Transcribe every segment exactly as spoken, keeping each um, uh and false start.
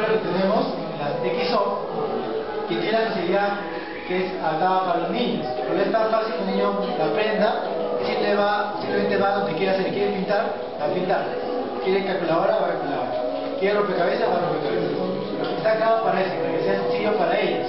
usuario que tenemos, la X O, que tiene la facilidad que es adaptada para los niños. Porque es tan fácil que un niño la aprenda, simplemente va, simplemente va donde quiera hacer, quiere pintar, va a pintar. Quiere calculadora, va a calculadora. Quiere rompecabezas, va a rompecabezas. Está creado para eso, para que sea sencillo para ellos.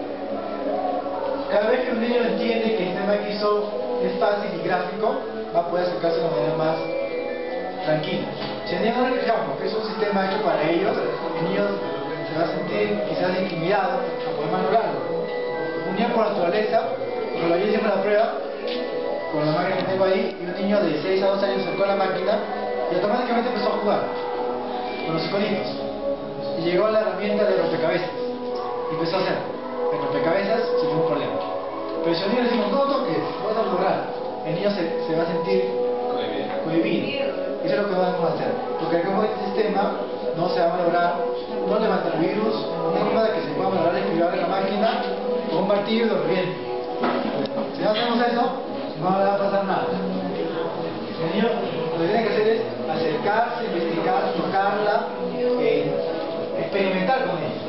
Cada vez que un niño entiende que el sistema X O es fácil y gráfico, va a poder acercarse de una manera más tranquila. Si el niño no le explicamos que es un sistema hecho para ellos, el niño se va a sentir quizás intimidado a poder maniobrarlo. Un niño por naturaleza, como ayer hicimos la prueba, con la máquina que tengo ahí, y un niño de seis a doce años se acercó a la máquina y automáticamente empezó a jugar con los iconitos. Y llegó la herramienta de rompecabezas y empezó a hacer el rompecabezas sin ningún problema. Pero si al niño le decimos no toques, vas a lograr, el niño se, se va a sentir cohibido. Eso es lo que vamos a hacer, porque como este sistema no se va a malograr, no levanta el virus, no hay forma de que se pueda malograr el escribir de la máquina con un martillo y lo reviente. Si no hacemos eso, no le va a pasar nada. El niño lo que tiene que hacer es acercarse, investigar, tocarla, eh, experimentar con ella.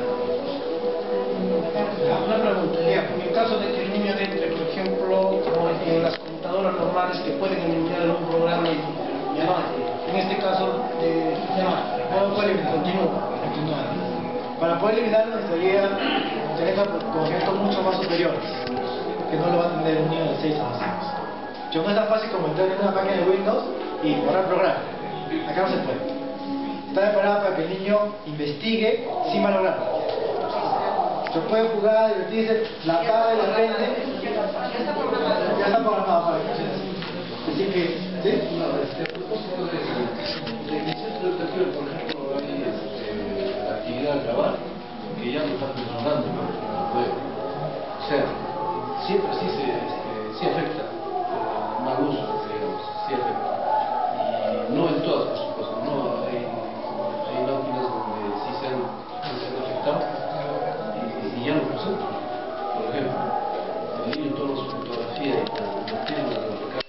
Una pregunta, en el caso de que el niño entre, por ejemplo, en las computadoras normales que pueden eliminar un programa y ya no hay, en este caso, eh, ya no hay, puede continúa. Continúa. Para poder eliminarlo necesitaría tener conocimientos mucho más superiores, que no lo va a entender un niño de seis a doce años. Yo no es tan fácil como entrar en una máquina de Windows y borrar programa. Acá no se puede. Está preparada para que el niño investigue sin malograrlo. Se puede jugar, divertirse, la apaga y la prende. Ya está programado para que funcione así. Así que, ¿sí? No, este, a propósito de la inicio educativa, por ejemplo, hay este, la actividad al grabar, que ya no está funcionando, ¿no? O sea, siempre sí, se, este, sí afecta, eh, mal uso, digamos, sí afecta. Y no en todas, por supuesto, no, hay, hay máquinas donde sí se han, se han afectado. Y ya no funciona. Por ejemplo, el niño toma su fotografía y la tiene en la biblioteca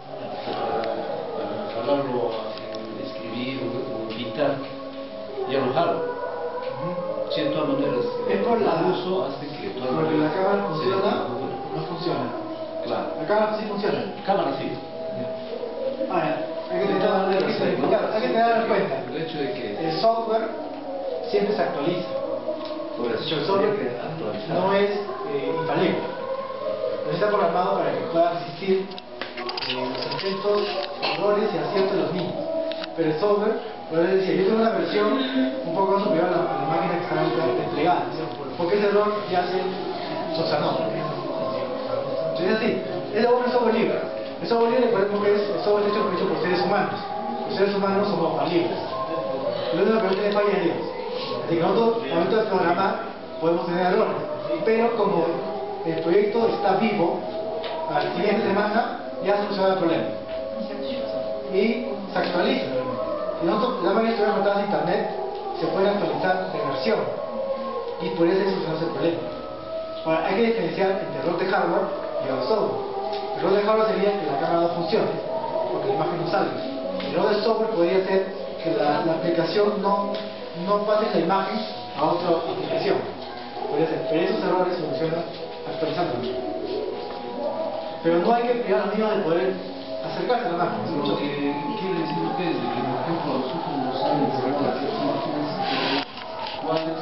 para jalarlo a escribir o pintar, ya lo jala. Si de todas maneras es por la, el uso hace que de todas porque maneras la cámara funciona, se no funciona. Claro. La cámara sí funciona. Cámara sí. Ahora, hay que tener, hay que tener, claro, hay que tener en cuenta. El hecho de que El software siempre se actualiza. por eso El software no es eh, infalible. No está programado para que pueda resistir eh, los intentos, errores y aciertos de los niños. Pero el software, puede decir, yo tengo una versión un poco más superior a la, a la máquina que está desplegada, porque ese error ya se subsanó. Entonces así, es un software libre. El software libre, por ejemplo, que es el software hecho, hecho por seres humanos. Los seres humanos somos falibles. Lo único que no tiene falla es Dios. Así que nosotros, al momento de programar, podemos tener errores. Pero como el proyecto está vivo, a la siguiente semana ya soluciona el problema. Y se actualiza. Si nosotros, las máquinas estuvieran conectadas a internet, se pueden actualizar de versión. Y por eso se soluciona el problema. Ahora, hay que diferenciar entre error de hardware y error de software. El error de hardware sería que la cámara no funcione, porque la imagen no salga. El error de software podría ser que la, la aplicación no, no pase la imagen a otra aplicación. Podría ser, pero esos errores se solucionan actualizándolos. Pero no hay que privar a los niños de poder acercarse a la máquina. lo que quiere decir ustedes de que, por ejemplo, a los últimos años de las máquinas cuales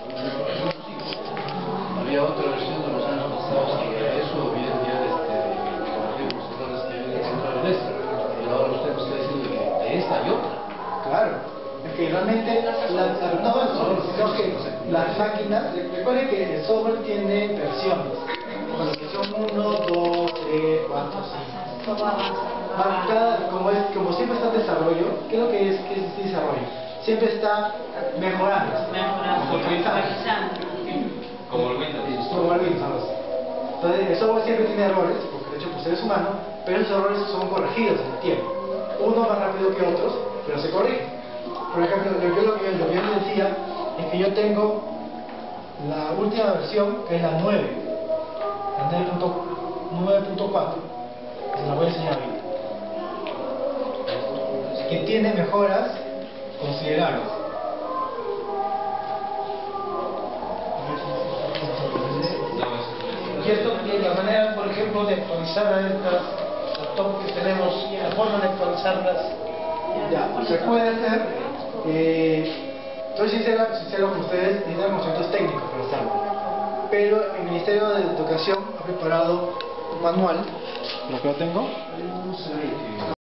había otra versión de los años pasados que eso había ya este, corregido los errores que había encontrado en esta, y ahora usted me está diciendo que de esta hay otra. Claro, es que realmente la, la, no el software, sino que las máquinas, recuerden que el software tiene versiones, bueno, versión uno, dos, tres, cuatro, cinco. Cada, como, es, como siempre está en desarrollo, ¿qué es lo que es, que es este desarrollo? Siempre está mejorando, Mejorando. Como el Windows. como el Windows. Entonces, el software siempre tiene errores, porque es hecho por seres humanos, pero esos errores son corregidos en el tiempo. Unos más rápido que otros, pero se corrigen. Por ejemplo, lo que yo, lo que, lo que yo les decía es que yo tengo la última versión, que es la nueve, la nueve punto cuatro, se la voy a enseñar ahorita, que tiene mejoras considerables. Y esto, y la manera, por ejemplo, de actualizar a estas laptops que tenemos, la forma de actualizarlas. Ya, se puede hacer. Eh, soy sincero, sincero con ustedes, necesitamos conocimientos técnicos para hacerlo. Pero el Ministerio de Educación ha preparado un manual, lo que yo tengo.